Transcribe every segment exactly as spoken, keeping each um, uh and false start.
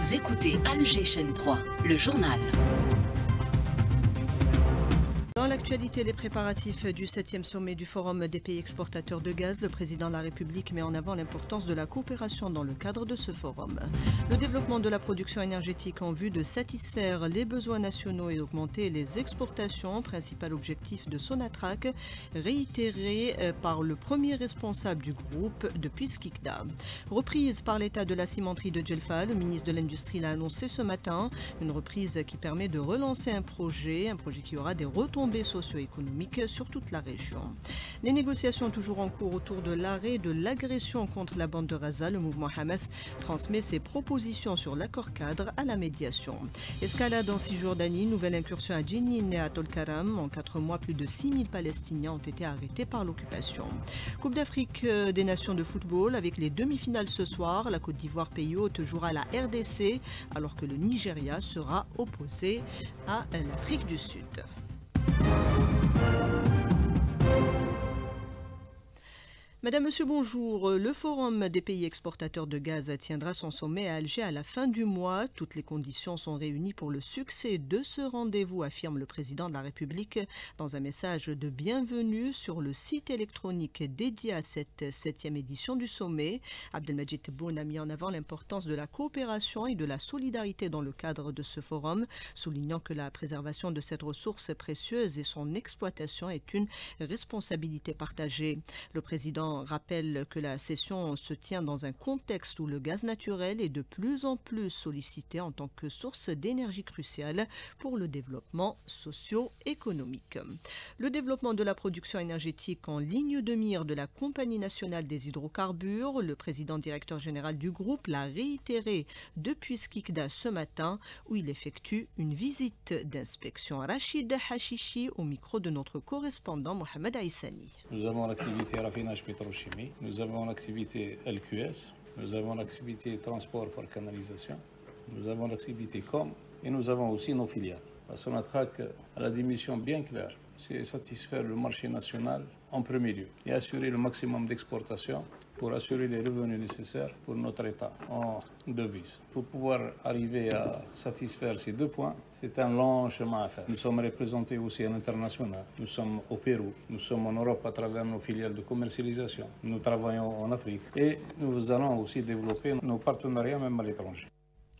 Vous écoutez Alger Chaîne trois, le journal. Dans l'actualité, les préparatifs du septième sommet du Forum des pays exportateurs de gaz, le président de la République met en avant l'importance de la coopération dans le cadre de ce forum. Le développement de la production énergétique en vue de satisfaire les besoins nationaux et augmenter les exportations, principal objectif de Sonatrach, réitéré par le premier responsable du groupe depuis Skikda. Reprise par l'état de la cimenterie de Djelfa, le ministre de l'Industrie l'a annoncé ce matin, une reprise qui permet de relancer un projet, un projet qui aura des retombées socio-économiques sur toute la région. Les négociations toujours en cours autour de l'arrêt de l'agression contre la bande de Gaza. Le mouvement Hamas transmet ses propositions sur l'accord cadre à la médiation. Escalade en Cisjordanie, nouvelle incursion à Jenin et à Tolkaram. En quatre mois, plus de six mille Palestiniens ont été arrêtés par l'occupation. Coupe d'Afrique des Nations de football avec les demi-finales ce soir. La Côte d'Ivoire, pays hôte, jouera la R D C alors que le Nigeria sera opposé à l'Afrique du Sud. Madame, Monsieur, bonjour. Le Forum des pays exportateurs de gaz tiendra son sommet à Alger à la fin du mois. Toutes les conditions sont réunies pour le succès de ce rendez-vous, affirme le président de la République dans un message de bienvenue sur le site électronique dédié à cette septième édition du sommet. Abdelmajid Tebboune a mis en avant l'importance de la coopération et de la solidarité dans le cadre de ce forum, soulignant que la préservation de cette ressource précieuse et son exploitation est une responsabilité partagée. Le président rappelle que la session se tient dans un contexte où le gaz naturel est de plus en plus sollicité en tant que source d'énergie cruciale pour le développement socio-économique. Le développement de la production énergétique en ligne de mire de la Compagnie nationale des hydrocarbures, le président directeur général du groupe l'a réitéré depuis Skikda ce matin où il effectue une visite d'inspection. Rachid Hachichi au micro de notre correspondant Mohamed Aïssani. Nous avons l'activité raffinage pétrochimie, nous avons l'activité L Q S, nous avons l'activité transport par canalisation, nous avons l'activité com et nous avons aussi nos filiales. La Sonatrach a la mission bien claire, c'est satisfaire le marché national en premier lieu et assurer le maximum d'exportation pour assurer les revenus nécessaires pour notre État en devises. Pour pouvoir arriver à satisfaire ces deux points, c'est un long chemin à faire. Nous sommes représentés aussi à l'international. Nous sommes au Pérou, nous sommes en Europe à travers nos filiales de commercialisation. Nous travaillons en Afrique et nous allons aussi développer nos partenariats même à l'étranger.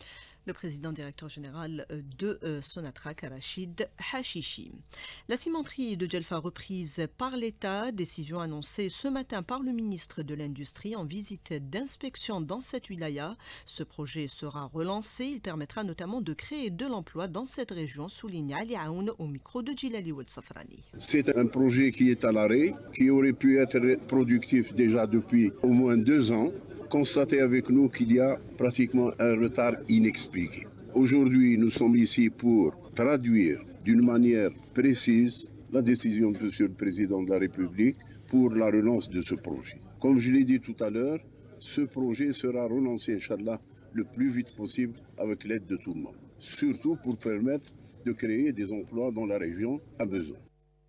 Le président directeur général de Sonatrach, Rachid Hachichi. La cimenterie de Djelfa reprise par l'État, décision annoncée ce matin par le ministre de l'Industrie en visite d'inspection dans cette wilaya. Ce projet sera relancé, il permettra notamment de créer de l'emploi dans cette région, souligne Ali Aoun au micro de Djilali Oued Safrani. C'est un projet qui est à l'arrêt, qui aurait pu être productif déjà depuis au moins deux ans. Constatez avec nous qu'il y a pratiquement un retard inexpliqué. Aujourd'hui, nous sommes ici pour traduire d'une manière précise la décision de Monsieur le Président de la République pour la relance de ce projet. Comme je l'ai dit tout à l'heure, ce projet sera relancé, Inch'Allah, le plus vite possible avec l'aide de tout le monde. Surtout pour permettre de créer des emplois dont la région a besoin.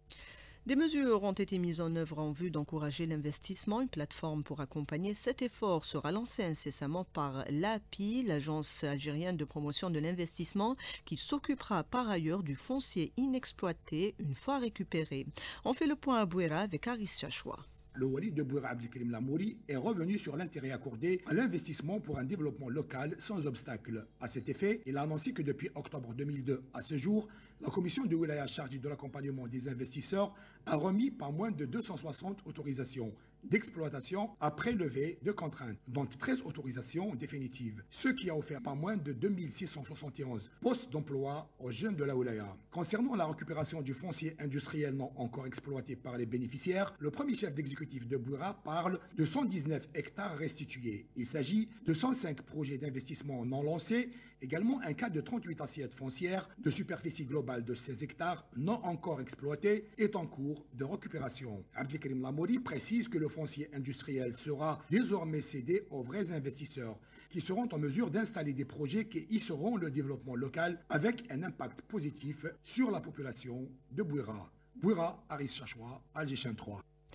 Des mesures ont été mises en œuvre en vue d'encourager l'investissement. Une plateforme pour accompagner cet effort sera lancée incessamment par l'A P I, l'Agence algérienne de promotion de l'investissement, qui s'occupera par ailleurs du foncier inexploité une fois récupéré. On fait le point à Bouera avec Aris Chachoua. Le wali de Bouera Abdelkrim Lamouri est revenu sur l'intérêt accordé à l'investissement pour un développement local sans obstacle. À cet effet, il a annoncé que depuis octobre deux mille deux à ce jour, la commission de wilaya chargée de l'accompagnement des investisseurs a remis pas moins de deux cent soixante autorisations d'exploitation à prélever de contraintes, dont treize autorisations définitives, ce qui a offert pas moins de deux mille six cent soixante et onze postes d'emploi aux jeunes de la wilaya. Concernant la récupération du foncier industriel non encore exploité par les bénéficiaires, le premier chef d'exécutif de Bouera parle de cent dix-neuf hectares restitués. Il s'agit de cent cinq projets d'investissement non lancés, également un cas de trente-huit assiettes foncières de superficie globale de seize hectares non encore exploités est en cours de récupération. Abdelkrim Lamouri précise que le foncier industriel sera désormais cédé aux vrais investisseurs qui seront en mesure d'installer des projets qui hisseront le développement local avec un impact positif sur la population de Bouera. Bouera, Aris Chachoua, Alger Chaîne trois.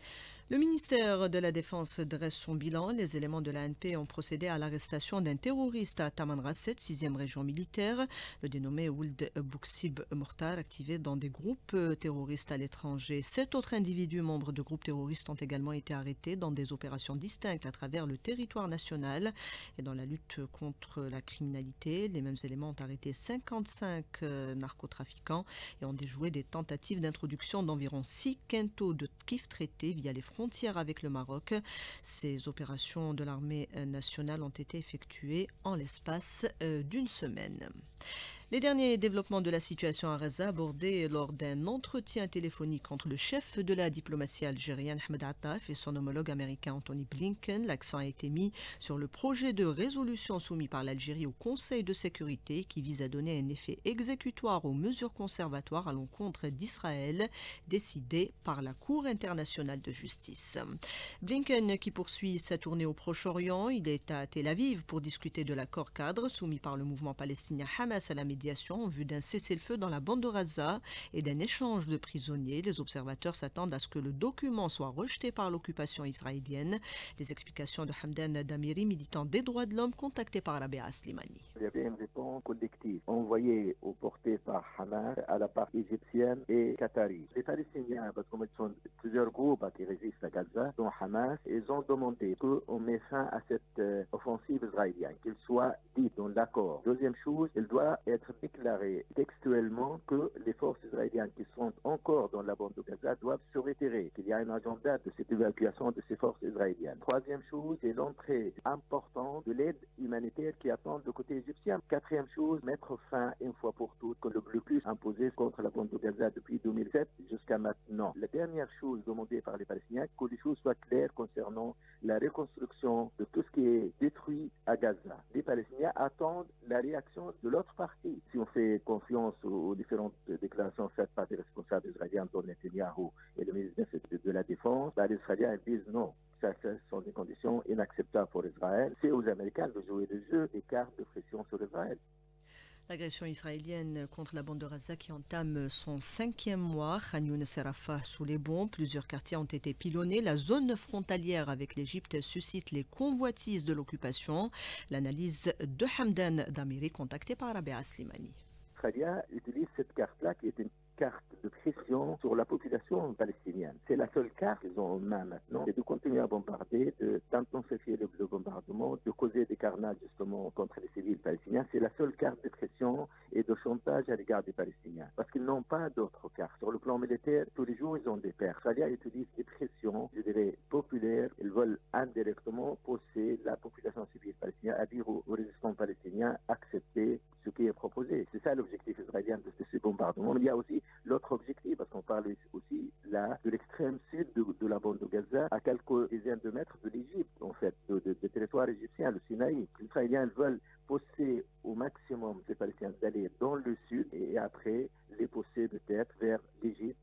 Le ministère de la Défense dresse son bilan. Les éléments de l'A N P ont procédé à l'arrestation d'un terroriste à Tamanrasset, sixième région militaire. Le dénommé Ould Bouksib Mortar, activé dans des groupes terroristes à l'étranger. Sept autres individus membres de groupes terroristes ont également été arrêtés dans des opérations distinctes à travers le territoire national. Et dans la lutte contre la criminalité, les mêmes éléments ont arrêté cinquante-cinq narcotrafiquants et ont déjoué des tentatives d'introduction d'environ six quintaux de kif traités via les frontières avec le Maroc. Ces opérations de l'armée nationale ont été effectuées en l'espace d'une semaine. Les derniers développements de la situation à Gaza abordés lors d'un entretien téléphonique entre le chef de la diplomatie algérienne Ahmed Attaf et son homologue américain Anthony Blinken. L'accent a été mis sur le projet de résolution soumis par l'Algérie au Conseil de sécurité qui vise à donner un effet exécutoire aux mesures conservatoires à l'encontre d'Israël décidées par la Cour internationale de justice. Blinken qui poursuit sa tournée au Proche-Orient, il est à Tel Aviv pour discuter de l'accord cadre soumis par le mouvement palestinien Hamas à la médiation en vue d'un cessez-le-feu dans la bande de Gaza et d'un échange de prisonniers. Les observateurs s'attendent à ce que le document soit rejeté par l'occupation israélienne. Les explications de Hamdan Damiri, militant des droits de l'homme, contacté par Rabea Slimani. Il y avait une réponse collective envoyée ou portée par Hamas à la part égyptienne et qatari. Les Palestiniens, parce qu'ils sont plusieurs groupes qui résistent à Gaza, dont Hamas, ils ont demandé qu'on mette fin à cette euh, offensive israélienne, qu'il soit dit dans l'accord. Deuxième chose, il doit être déclaré textuellement que les forces israéliennes qui sont encore dans la bande de Gaza doivent se retirer, qu'il y a un agenda de cette évacuation de ces forces israéliennes. Troisième chose, c'est l'entrée importante de l'aide humanitaire qui attend du côté égyptien. Quatrième chose, mettre fin une fois pour toutes que le blocus imposé contre la bande de Gaza depuis deux mille sept jusqu'à maintenant. La dernière chose demandée par les Palestiniens, que les choses soient claires concernant la reconstruction de tout ce qui est détruit à Gaza. Les Palestiniens attendent la réaction de l'autre partie. Si on fait confiance aux différentes déclarations faites par des responsables israéliens, dont Netanyahu et le ministre de la Défense, bah, les Israéliens disent non. Ça, ce sont des conditions inacceptables pour Israël. C'est aux Américains de jouer le jeu des cartes de pression sur Israël. L'agression israélienne contre la bande de Gaza qui entame son cinquième mois. Khan Younes et Rafah sous les bombes. Plusieurs quartiers ont été pilonnés. La zone frontalière avec l'Égypte suscite les convoitises de l'occupation. L'analyse de Hamdan Damiri, contacté par Rabea Slimani. Israéliens utilisent cette carte-là qui est une carte de pression sur la population palestinienne. C'est la seule carte qu'ils ont en main maintenant, c'est de continuer à bombarder, d'intensifier le, le bombardement, de causer des carnages justement contre les civils palestiniens. C'est la seule carte de pression et de chantage à l'égard des Palestiniens. Parce qu'ils n'ont pas d'autres cartes. Sur le plan militaire, tous les jours, ils ont des pertes. Les Israéliens utilisent des pressions, je dirais, populaires. Ils veulent indirectement pousser la population civile palestinienne à dire aux, aux résistants palestiniens accepter ce qui est proposé. C'est ça l'objectif israélien de, de ces bombardements. Mais il y a aussi l'autre objectif, parce qu'on parle aussi là de l'extrême sud de, de la bande de Gaza, à quelques dizaines de mètres de l'Égypte, en fait, de, de, de territoire égyptien, le Sinaï. Les Israéliens veulent pousser au maximum les Palestiniens d'aller dans le sud et après les pousser peut-être vers l'Égypte.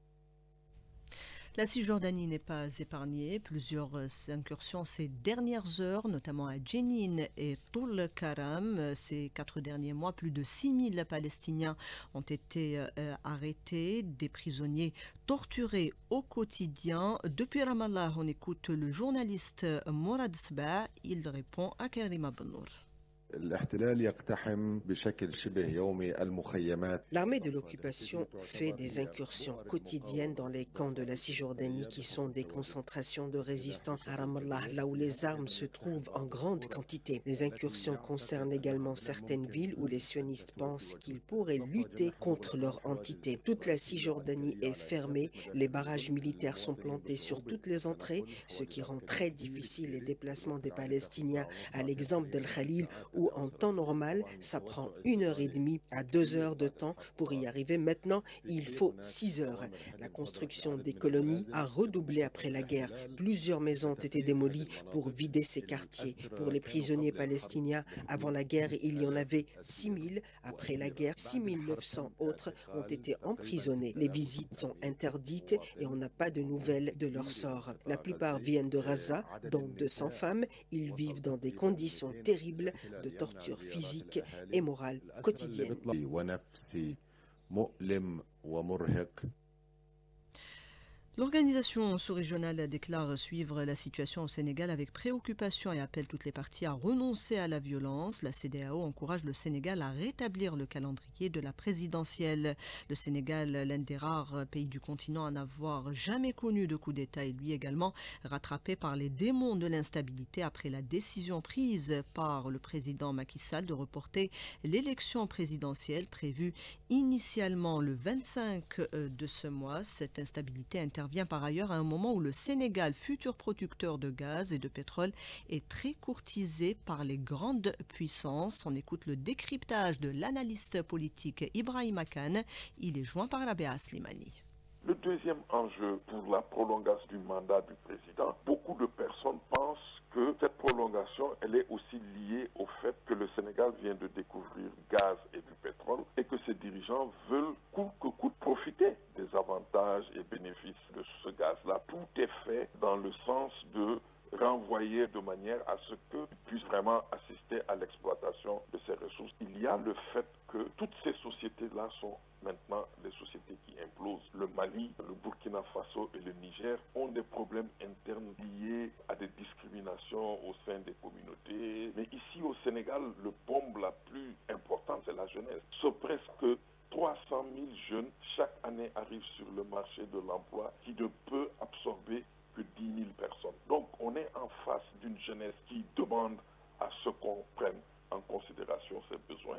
La Cisjordanie n'est pas épargnée. Plusieurs incursions ces dernières heures, notamment à Jenin et Toul Karam. Ces quatre derniers mois, plus de six mille Palestiniens ont été euh, arrêtés, des prisonniers torturés au quotidien. Depuis Ramallah, on écoute le journaliste Mourad Sba. Il répond à Karima Benour. L'armée de l'occupation fait des incursions quotidiennes dans les camps de la Cisjordanie qui sont des concentrations de résistants à Ramallah, là où les armes se trouvent en grande quantité. Les incursions concernent également certaines villes où les sionistes pensent qu'ils pourraient lutter contre leur entité. Toute la Cisjordanie est fermée, les barrages militaires sont plantés sur toutes les entrées, ce qui rend très difficile les déplacements des Palestiniens, à l'exemple d'El Khalil où en temps normal, ça prend une heure et demie à deux heures de temps pour y arriver. Maintenant, il faut six heures. La construction des colonies a redoublé après la guerre. Plusieurs maisons ont été démolies pour vider ces quartiers. Pour les prisonniers palestiniens, avant la guerre, il y en avait six mille. Après la guerre, six mille neuf cents autres ont été emprisonnés. Les visites sont interdites et on n'a pas de nouvelles de leur sort. La plupart viennent de Gaza, dont deux cents femmes. Ils vivent dans des conditions terribles de torture physique et morale quotidienne. L'organisation sous-régionale déclare suivre la situation au Sénégal avec préoccupation et appelle toutes les parties à renoncer à la violence. La C E D E A O encourage le Sénégal à rétablir le calendrier de la présidentielle. Le Sénégal, l'un des rares pays du continent à n'avoir jamais connu de coup d'État, est lui également rattrapé par les démons de l'instabilité après la décision prise par le président Macky Sall de reporter l'élection présidentielle prévue initialement le vingt-cinq de ce mois. Cette instabilité intervient vient par ailleurs à un moment où le Sénégal, futur producteur de gaz et de pétrole, est très courtisé par les grandes puissances. On écoute le décryptage de l'analyste politique Ibrahima Kane. Il est joint par Rabea Slimani. Le deuxième enjeu pour la prolongation du mandat du président, beaucoup de personnes pensent que cette prolongation, elle est aussi liée au fait que le Sénégal vient de découvrir gaz et du pétrole et que ses dirigeants veulent coûte que coûte profiter des avantages et bénéfices de ce gaz-là. Tout est fait dans le sens de renvoyer de manière à ce que puisse vraiment assister à l'exploitation de ces ressources. Il y a le fait que toutes ces sociétés-là sont maintenant des sociétés qui implosent. Le Mali, le Burkina Faso et le Niger ont des problèmes internes liés à des discriminations au sein des communautés. Mais ici au Sénégal, le bombe la plus importante, c'est la jeunesse. C'est presque trois cent mille jeunes chaque année arrivent sur le marché de l'emploi qui ne peut absorber que dix mille personnes. Donc on est en face d'une jeunesse qui demande à ce qu'on prenne en considération ses besoins.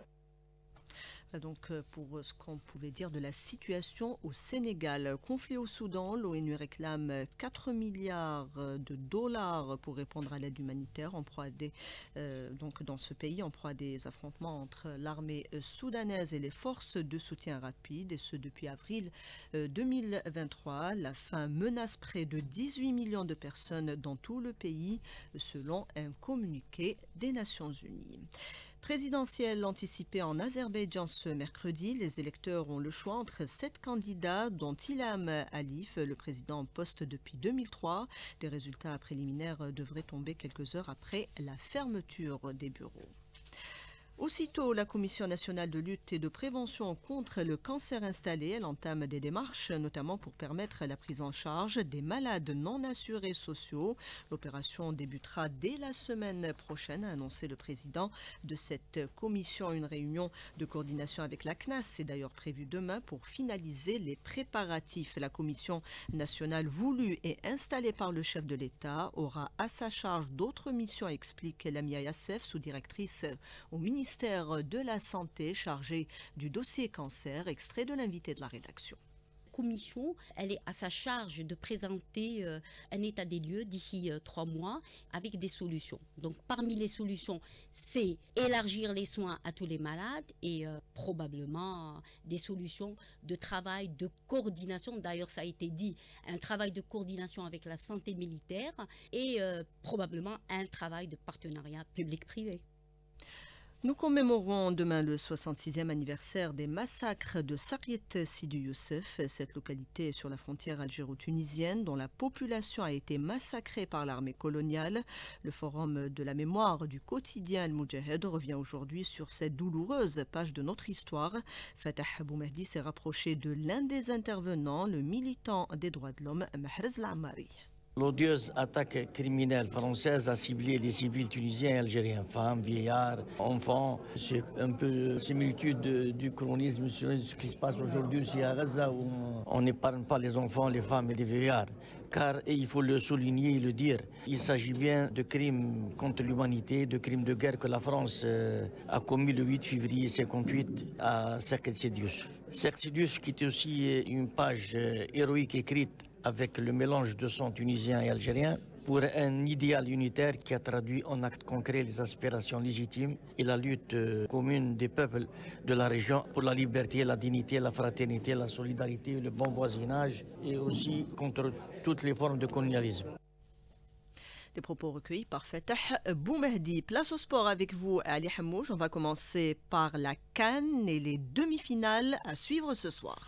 Donc pour ce qu'on pouvait dire de la situation au Sénégal. Conflit au Soudan, l'ONU réclame quatre milliards de dollars pour répondre à l'aide humanitaire en proie à des, euh, donc dans ce pays en proie à des affrontements entre l'armée soudanaise et les forces de soutien rapide, et ce depuis avril deux mille vingt-trois. La faim menace près de dix-huit millions de personnes dans tout le pays, selon un communiqué des Nations Unies. Présidentielle anticipée en Azerbaïdjan ce mercredi, les électeurs ont le choix entre sept candidats, dont Ilham Aliyev, le président en poste depuis deux mille trois. Des résultats préliminaires devraient tomber quelques heures après la fermeture des bureaux. Aussitôt, la Commission nationale de lutte et de prévention contre le cancer installée, elle entame des démarches, notamment pour permettre la prise en charge des malades non assurés sociaux. L'opération débutera dès la semaine prochaine, a annoncé le président de cette commission. Une réunion de coordination avec la C N A S est d'ailleurs prévue demain pour finaliser les préparatifs. La Commission nationale voulue et installée par le chef de l'État aura à sa charge d'autres missions, explique Lamia Yassef, sous-directrice au ministère de la Santé chargée du dossier cancer, extrait de l'invité de la rédaction. Commission, elle est à sa charge de présenter euh, un état des lieux d'ici euh, trois mois avec des solutions. Donc parmi les solutions, c'est élargir les soins à tous les malades et euh, probablement euh, des solutions de travail, de coordination. D'ailleurs, ça a été dit, un travail de coordination avec la santé militaire et euh, probablement un travail de partenariat public-privé. Nous commémorons demain le soixante-sixième anniversaire des massacres de Saryet Sidi Youssef, cette localité sur la frontière algéro-tunisienne dont la population a été massacrée par l'armée coloniale. Le forum de la mémoire du quotidien Al Moudjahed revient aujourd'hui sur cette douloureuse page de notre histoire. Fatah Boumehdi s'est rapproché de l'un des intervenants, le militant des droits de l'homme Mahrez Lamari. L'odieuse attaque criminelle française a ciblé les civils tunisiens et algériens, femmes, vieillards, enfants. C'est un peu similitude du chronisme sur ce qui se passe aujourd'hui aussi à Gaza, où on n'épargne pas les enfants, les femmes et les vieillards. Car, et il faut le souligner et le dire, il s'agit bien de crimes contre l'humanité, de crimes de guerre que la France euh, a commis le huit février cinquante-huit à Saryet Sidi Youssef. Saryet Sidi Youssef qui est aussi une page euh, héroïque écrite avec le mélange de sang tunisien et algérien, pour un idéal unitaire qui a traduit en actes concrets les aspirations légitimes et la lutte commune des peuples de la région pour la liberté, la dignité, la fraternité, la solidarité, le bon voisinage et aussi contre toutes les formes de colonialisme. Des propos recueillis par Fatah Boumehdi. Place au sport avec vous, Ali Hamouj. On va commencer par la CAN et les demi-finales à suivre ce soir.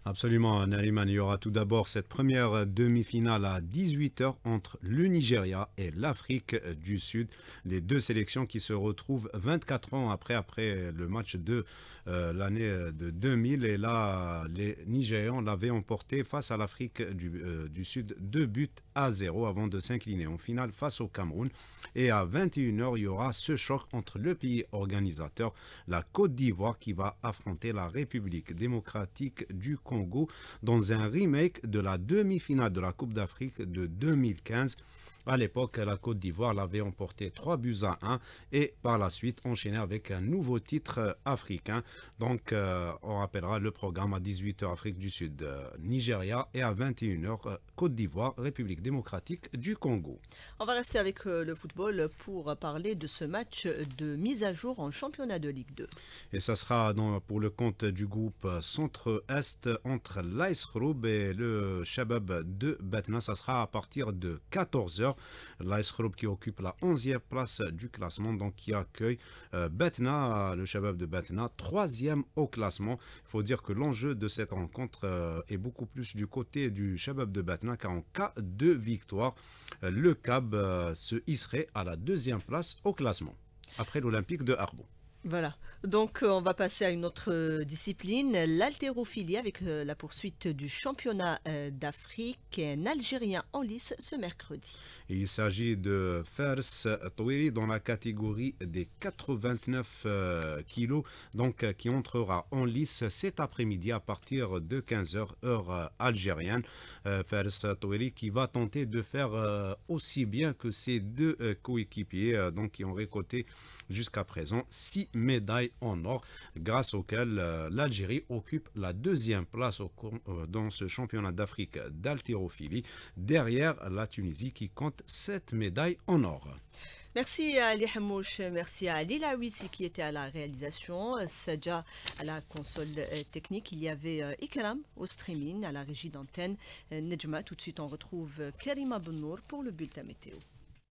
Absolument, Nariman. Il y aura tout d'abord cette première demi-finale à dix-huit heures entre le Nigeria et l'Afrique du Sud. Les deux sélections qui se retrouvent vingt-quatre ans après, après le match de euh, l'année de deux mille. Et là, les Nigérians l'avaient emporté face à l'Afrique du, euh, du Sud, deux buts à zéro avant de s'incliner en finale face au Cameroun. Et à vingt et une heures, il y aura ce choc entre le pays organisateur, la Côte d'Ivoire, qui va affronter la République démocratique du Congo dans un remake de la demi-finale de la Coupe d'Afrique de deux mille quinze. À l'époque, la Côte d'Ivoire l'avait emporté trois buts à un et par la suite enchaîné avec un nouveau titre africain. Donc, euh, on rappellera le programme à dix-huit heures Afrique du Sud, euh, Nigeria, et à vingt et une heures euh, Côte d'Ivoire, République démocratique du Congo. On va rester avec euh, le football pour parler de ce match de mise à jour en championnat de Ligue deux. Et ça sera dans, pour le compte du groupe Centre-Est entre l'Aïs Khroub et le Shabab de Batna. Ça sera à partir de quatorze heures. L'Aïs Khroub qui occupe la onzième place du classement, donc qui accueille euh, Batna, le Shabab de Batna, troisième au classement. Il faut dire que l'enjeu de cette rencontre euh, est beaucoup plus du côté du Shabab de Batna, car en cas de victoire, euh, le C A B euh, se hisserait à la deuxième place au classement, après l'Olympique de Harbon. Voilà, donc euh, on va passer à une autre euh, discipline, l'haltérophilie, avec euh, la poursuite du championnat euh, d'Afrique, un Algérien en lice ce mercredi. Et il s'agit de Fers Touiri dans la catégorie des quatre-vingt-neuf euh, kilos, donc euh, qui entrera en lice cet après-midi à partir de quinze heures heure euh, algérienne. Euh, Fers Touiri qui va tenter de faire euh, aussi bien que ses deux euh, coéquipiers, euh, donc qui ont récolté jusqu'à présent six médailles en or, grâce auxquelles euh, l'Algérie occupe la deuxième place au, euh, dans ce championnat d'Afrique d'haltérophilie, derrière la Tunisie qui compte sept médailles en or. Merci à Ali Hamouche, merci à Ali Laouissi qui était à la réalisation, Sadja à la console technique, il y avait Ikram au streaming, à la régie d'antenne, Nejma. Tout de suite on retrouve Karima Benour pour le bulletin météo.